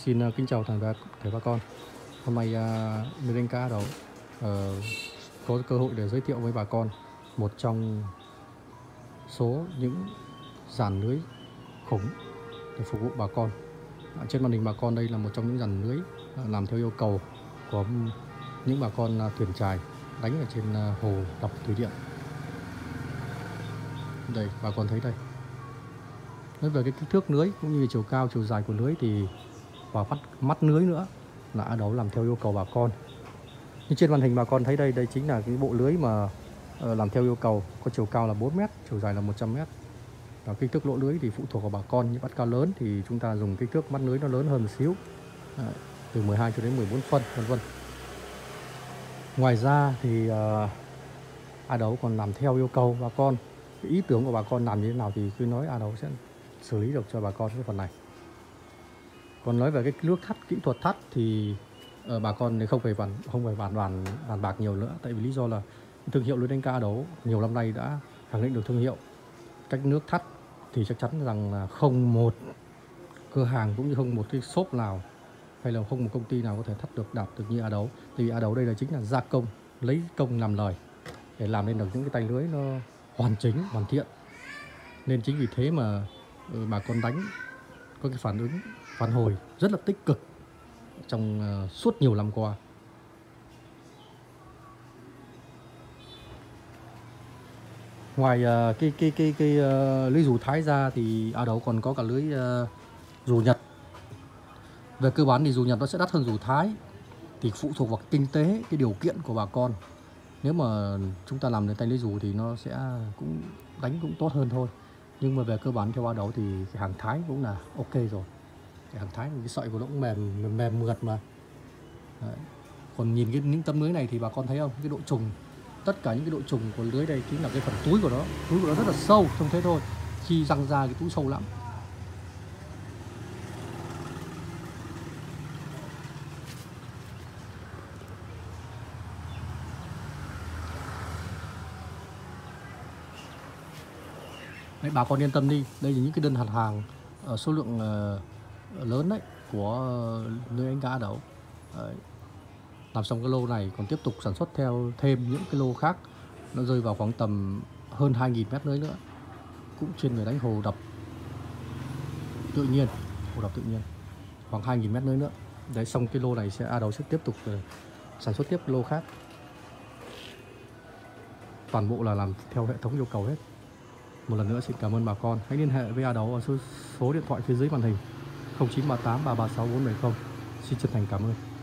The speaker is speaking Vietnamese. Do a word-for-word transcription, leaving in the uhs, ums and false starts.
Xin uh, kính chào toàn thể bà con. Hôm nay uh, mình đánh cá đầu uh, có cơ hội để giới thiệu với bà con một trong số những dàn lưới khủng để phục vụ bà con. À, trên màn hình bà con đây là một trong những dàn lưới uh, làm theo yêu cầu của những bà con uh, thuyền chài đánh ở trên uh, hồ đập thủy điện. Đây bà con thấy đây. Nói về cái kích thước lưới cũng như chiều cao chiều dài của lưới thì và mắt mắt lưới nữa là A Đấu làm theo yêu cầu bà con. Như trên màn hình bà con thấy đây, đây chính là cái bộ lưới mà uh, làm theo yêu cầu, có chiều cao là bốn mét, chiều dài là một trăm mét. Và kích thước lỗ lưới thì phụ thuộc vào bà con, như bắt cá lớn thì chúng ta dùng kích thước mắt lưới nó lớn hơn một xíu, à, từ mười hai cho đến mười bốn phân vân vân. Ngoài ra thì uh, A Đấu còn làm theo yêu cầu bà con. Cái ý tưởng của bà con làm như thế nào thì cứ nói, A Đấu sẽ xử lý được cho bà con cái phần này. Còn nói về cái nước thắt, kỹ thuật thắt thì uh, bà con thì không phải bàn không phải bàn bàn bàn bạc nhiều nữa, tại vì lý do là thương hiệu lưới đánh cá A Đấu nhiều năm nay đã khẳng định được thương hiệu. Cách nước thắt thì chắc chắn rằng là không một cửa hàng cũng như không một cái shop nào hay là không một công ty nào có thể thắt được đạt được như A Đấu. Thì A Đấu đây là chính là gia công, lấy công làm lời để làm nên được những cái tay lưới nó hoàn chỉnh, hoàn thiện. Nên chính vì thế mà uh, bà con đánh có cái phản ứng phản hồi rất là tích cực trong uh, suốt nhiều năm qua. Ngoài uh, cái cái cái cái uh, lưới dù Thái ra thì A Đấu còn có cả lưới uh, dù Nhật. Về cơ bản thì dù Nhật nó sẽ đắt hơn dù Thái, thì phụ thuộc vào kinh tế, cái điều kiện của bà con. Nếu mà chúng ta làm được tay lưới dù thì nó sẽ cũng đánh cũng tốt hơn thôi. Nhưng mà về cơ bản theo A Đấu thì cái hàng Thái cũng là ok rồi. Cái hàng Thái cái sợi của nó cũng mềm mềm, mềm mượt mà. Đấy. Còn nhìn cái những tấm lưới này thì bà con thấy không, cái độ trùng, tất cả những cái độ trùng của lưới đây chính là cái phần túi của nó, túi của nó rất là sâu, trông thế thôi, khi răng ra cái túi sâu lắm. Đấy, bà con yên tâm đi, đây là những cái đơn đặt hàng ở số lượng uh, lớn đấy của lưới đánh cá A Đấu. Đấy. Làm xong cái lô này còn tiếp tục sản xuất theo thêm những cái lô khác, nó rơi vào khoảng tầm hơn hai nghìn mét lưới nữa, cũng chuyên về đánh hồ đập tự nhiên, hồ đập tự nhiên khoảng hai nghìn mét lưới nữa. Đấy, xong cái lô này sẽ A Đấu sẽ tiếp tục uh, sản xuất tiếp cái lô khác, toàn bộ là làm theo hệ thống yêu cầu hết. Một lần nữa xin cảm ơn bà con. Hãy liên hệ với A Đấu ở số, số điện thoại phía dưới màn hình không chín ba tám ba ba sáu bốn bảy không. Xin chân thành cảm ơn.